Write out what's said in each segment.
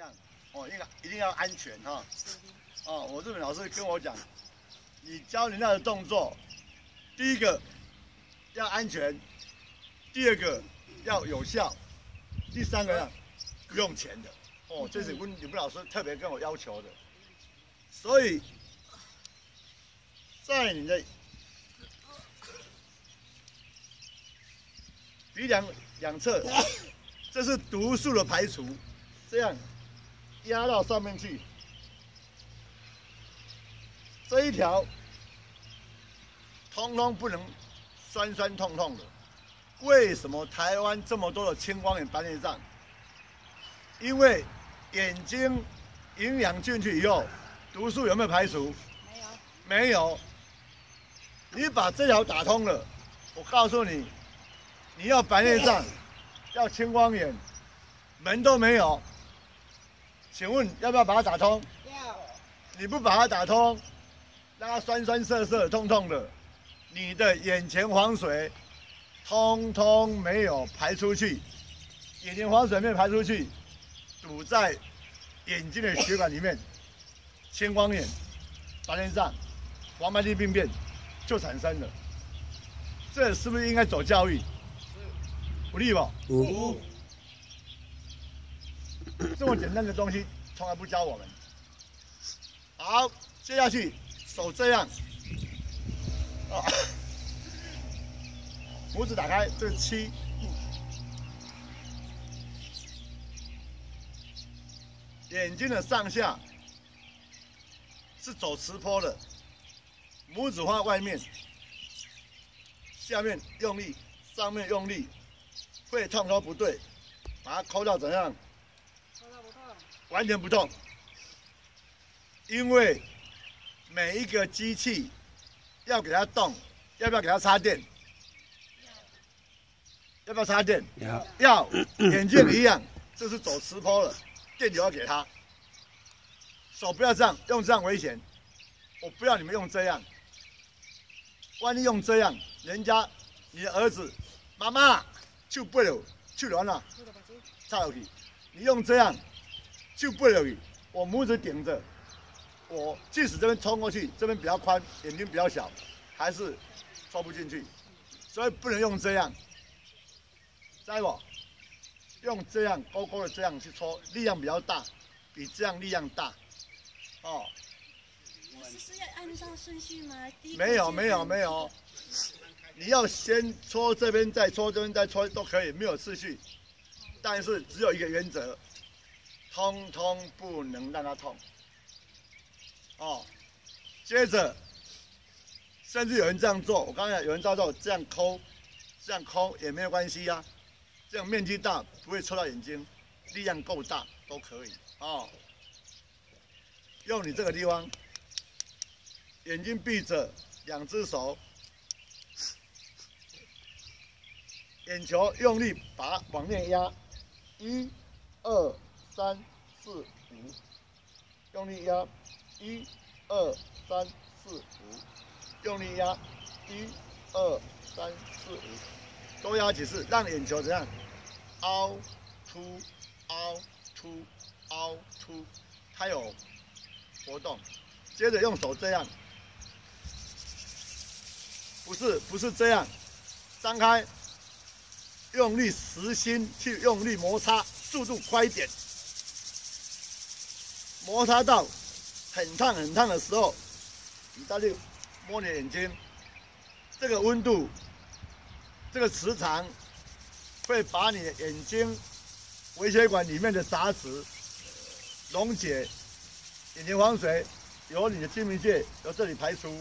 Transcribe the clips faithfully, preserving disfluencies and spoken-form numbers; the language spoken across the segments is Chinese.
样哦，应该一定要安全哈。哦，我日本老师跟我讲，你教人家的动作，第一个要安全，第二个要有效，第三个要不用钱的。哦，这是温你们老师特别跟我要求的。所以，在你的鼻梁两侧，这是毒素的排除，这样压到上面去。这一条通通不能酸酸痛痛的。为什么台湾这么多的青光眼、白内障？因为眼睛营养进去以后，毒素有没有排除？没有。没有。你把这条打通了，我告诉你，你要白内障，要青光眼，门都没有。请问要不要把它打通？要。你不把它打通，让它酸酸涩涩、痛痛的，你的眼前黄水通通没有排出去，眼前黄水没有排出去，堵在眼睛的血管里面，青光眼、白内障、黄斑地病变就产生了。这是不是应该走教育？不利吧？ 有。 这么简单的东西从来不教我们。好，接下去手这样，啊，拇指打开，这是七。眼睛的上下是走直坡的，拇指放在外面，下面用力，上面用力，会痛都不对，把它抠到怎样？抠到不痛，完全不痛，因为每一个机器要给它动，要不要给它插电？要不要插电？要。要，眼睛一样，这是走直坡了。电流要给他，手不要这样，用这样危险。我不要你们用这样，万一用这样，人家你的儿子，妈妈就不了，就完了，插下去。你用这样就不了，我拇指顶着，我即使这边冲过去，这边比较宽，眼睛比较小，还是戳不进去，所以不能用这样，知道不？用这样勾勾的这样去戳，力量比较大，比这样力量大，哦。 老师是要按照顺序吗？ 没有没有没有，你要先戳这边，再戳这边，再戳都可以，没有次序，但是只有一个原则，通通不能让它痛。哦，接着，甚至有人这样做，我刚才有人照做，这样抠，这样抠也没有关系呀、啊。这样面积大，不会戳到眼睛，力量够大都可以哦。用你这个地方，眼睛闭着，两只手，眼球用力把它往内压，一、二、三、四、五，用力压，一、二、三、四、五，用力压，一、二、三、四、五，多压几次，让眼球怎样？凹凸凹凸凹凸，它有活动。接着用手这样，不是不是这样，张开，用力实心去用力摩擦，速度快一点。摩擦到很烫很烫的时候，你再去摸你的眼睛，这个温度，这个磁场。会把你的眼睛微血管里面的杂质溶解，眼睛黄水由你的睛明穴由这里排出，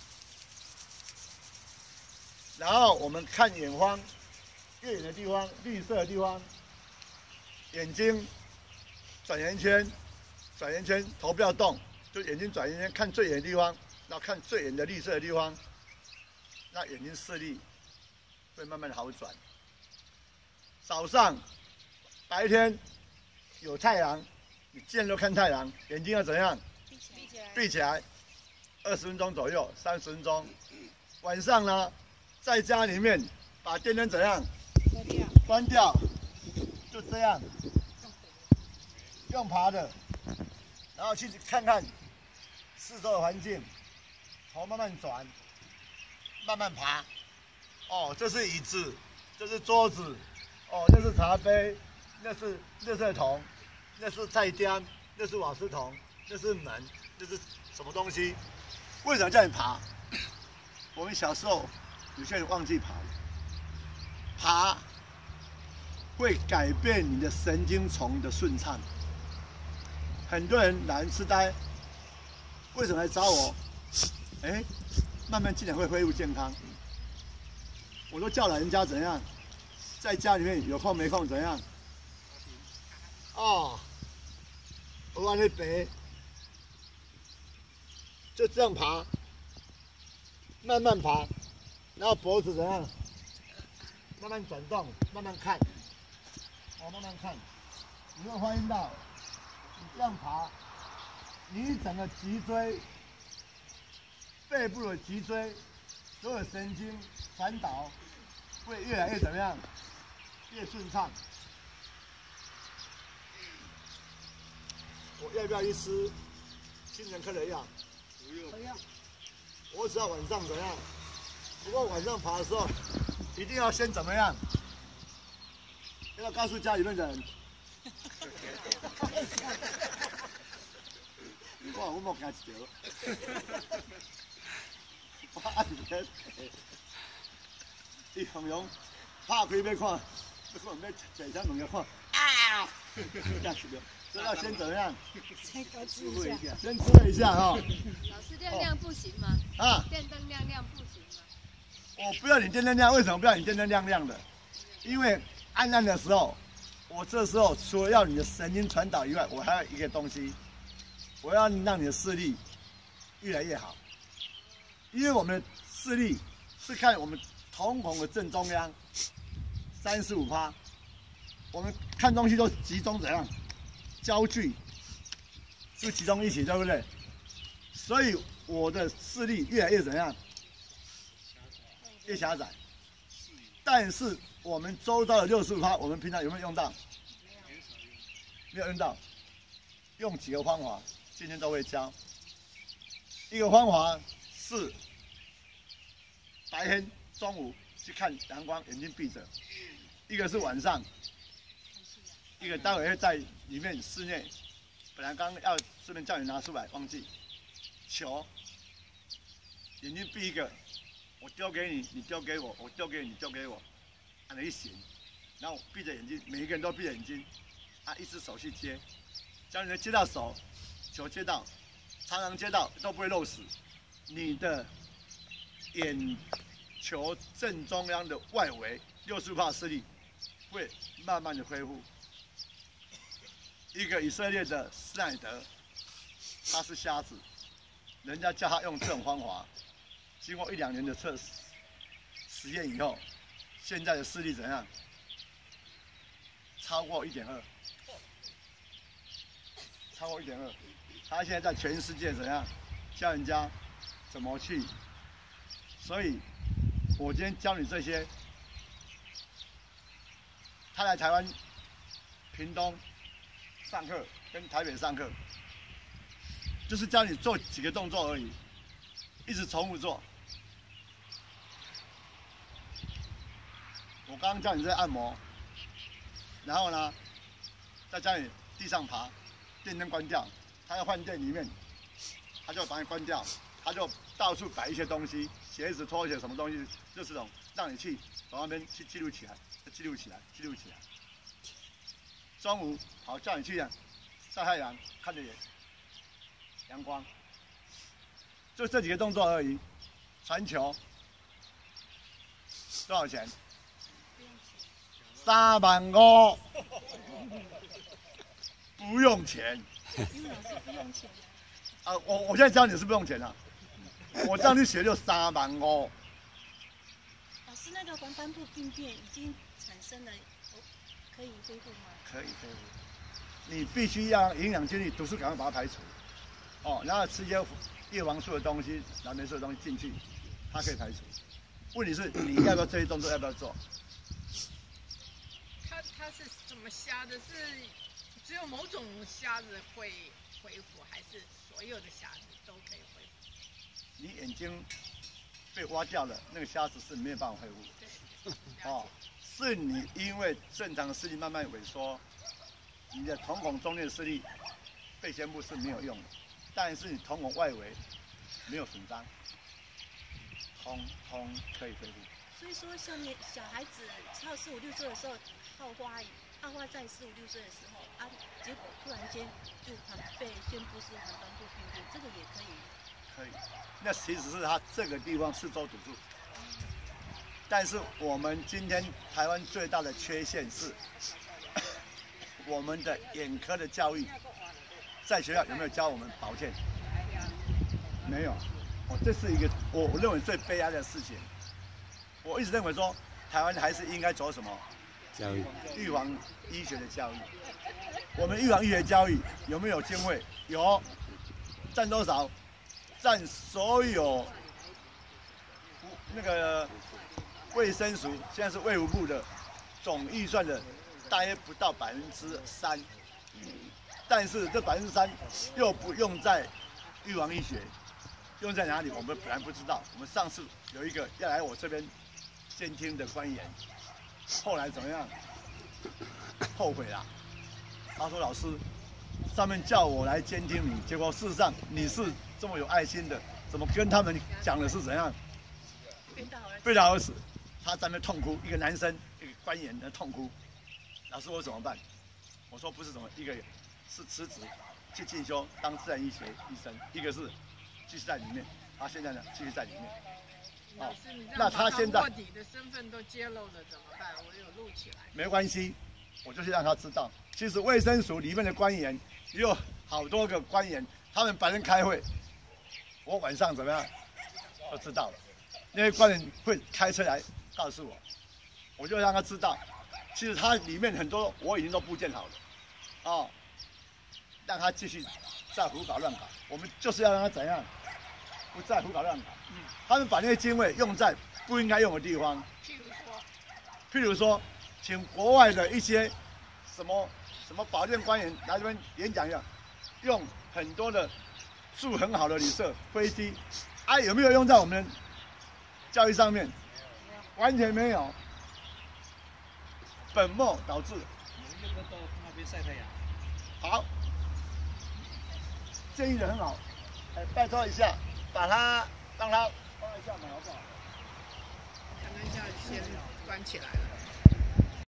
然后我们看眼方，越远的地方，绿色的地方，眼睛转圆圈，转圆圈，头不要动，就眼睛转圆圈，看最远的地方，然后看最远的绿色的地方，那眼睛视力会慢慢的好转。早上、白天有太阳，你见都看太阳，眼睛要怎样？ 闭起来。 闭起来，二十分钟左右，三十分钟。晚上呢，在家里面把电灯怎样？关掉。关掉，就这样。 用爬的，然后去看看四周的环境，头慢慢转，慢慢爬。哦，这是椅子，这是桌子，哦，那是茶杯，那是垃圾桶，那是菜单，那是瓦斯桶，那是门，这是什么东西？为什么叫你爬？我们小时候有些人忘记爬了，爬会改变你的神经丛的顺畅。很多人懒人痴呆，为什么来找我？哎，慢慢竟然会恢复健康。我都叫老人家怎样，在家里面有空没空怎样？哦，我往那北，就这样爬，慢慢爬，然后脖子怎样？慢慢转动，慢慢看，哦，慢慢看，你会发现到，你这样爬，你整个脊椎、背部的脊椎，所有的神经传导会越来越怎么样？越顺畅。我要不要去吃精神科的药？不用。不用。我只要晚上怎样？不过晚上爬的时候，一定要先怎么样？要告诉家里面的人。我我冇惊一条。我按个，伊向阳拍开要看，要看要坐上门个看啊！吓死了。所以要先怎么样？ 先告知一下。 先知会一下哈。 老师亮亮不行吗？ 啊？ 电灯亮亮不行吗？ 我不要你电灯亮，为什么不要你电灯亮亮的？因为暗暗的时候，我这时候除了要你的神经传导以外，我还要一个东西，我要让你的视力越来越好。因为我们的视力是看我们瞳孔的正中央，三十五趴，我们看东西都集中怎样？焦距是集中一起，对不对？所以我的视力越来越怎样？越狭窄。但是我们周遭的六十五趴，我们平常有没有用到？没有用到。用几个方法，今天都会教。一个方法是白天中午去看阳光，眼睛闭着；一个是晚上。一个待会会在里面室内，本来刚刚要顺便叫你拿出来，忘记球，眼睛闭一个，我丢给你，你丢给我，我丢给你，你丢给我，按了一行，然后闭着眼睛，每一个人都闭着眼睛，啊，一只手去接，只要你能接到手，球接到，常常接到都不会漏死，你的眼球正中央的外围六十帕视力会慢慢的恢复。一个以色列的施耐德，他是瞎子，人家叫他用这种方法，经过一两年的测试实验以后，现在的视力怎样？超过一点二，超过一点二。他现在在全世界怎样教人家怎么去？所以，我今天教你这些。他来台湾，屏东。上课跟台北上课，就是教你做几个动作而已，一直重复做。我刚刚教你在按摩，然后呢，再教你地上爬，电灯关掉，他要换电里面，他就把你关掉，他就到处摆一些东西，鞋子、拖鞋什么东西，就这种让你去从那边去记录起来，记录起来，记录起来。中午好叫你去晒太阳，看着阳光，就这几个动作而已。传球多少钱？三万五，不用钱。 因为老师不用钱啊，我我现在教你是不用钱啊，我这样去学就三万五。 老师，那个黄斑部病变已经产生了，可以恢复吗？ 可以可以，你必须要营养均衡，毒素赶快把它排除，哦，然后吃一些叶黄素的东西、蓝莓素的东西进去，它可以排除。问题是你要不要这些动作，要不要做？ 他他是怎么瞎的？是只有某种虾子会恢复，还是所有的虾子都可以恢复？ 你眼睛被挖掉了，那个虾子是没有办法恢复。哦，是你因为正常的视力慢慢萎缩，你的瞳孔中间的视力，背肩部是没有用的，但是你瞳孔外围没有损伤，通通可以恢复。 所以说，像年小孩子超四五六岁的时候，好花好花在四五六岁的时候啊，结果突然间就环被宣布是黄斑部病变，这个也可以。 可以，那其实是他这个地方四周堵住。但是我们今天台湾最大的缺陷是，我们的眼科的教育，在学校有没有教我们保健？没有。哦，这是一个我我认为最悲哀的事情。我一直认为说，台湾还是应该走什么教育、 预防医学的教育。我们预防医学教育有没有经费？有，占多少？占所有那个卫生署现在是卫福部的总预算的大约不到百分之三，但是这百分之三又不用在预防医学，用在哪里？我们本来不知道。我们上次有一个要来我这边监听的官员，后来怎么样？后悔了。他说：“老师，上面叫我来监听你，结果事实上你是这么有爱心的，怎么跟他们讲的是怎样？ 背道而背道而驰。”他在那边痛哭，一个男生，一个官员在痛哭。老师，我怎么办？我说不是怎么，一个是辞职去进修当自然医学医生，一个是继续在里面。他现在呢，继续在里面。 老师，你这样那他现在卧底的身份都揭露了怎么办？我有录起来。 没关系，我就是让他知道，其实卫生署里面的官员也有好多个官员，他们白天开会，我晚上怎么样都知道了。那些官员会开车来告诉我，我就让他知道，其实他里面很多我已经都布建好了，哦，让他继续再胡搞乱搞。我们就是要让他怎样，不再胡搞乱搞。嗯，他们把那些经费用在不应该用的地方， 譬如说， 譬如说，请国外的一些什么什么保健官员来这边演讲一样，用很多的住很好的旅社、飞机，啊，有没有用在我们教育上面？完全没有，本末倒置。 你们要不要到那边晒太阳？ 好，建议的很好，哎，拜托一下，把它让它帮一下忙好不好？ 可能要先关起来了。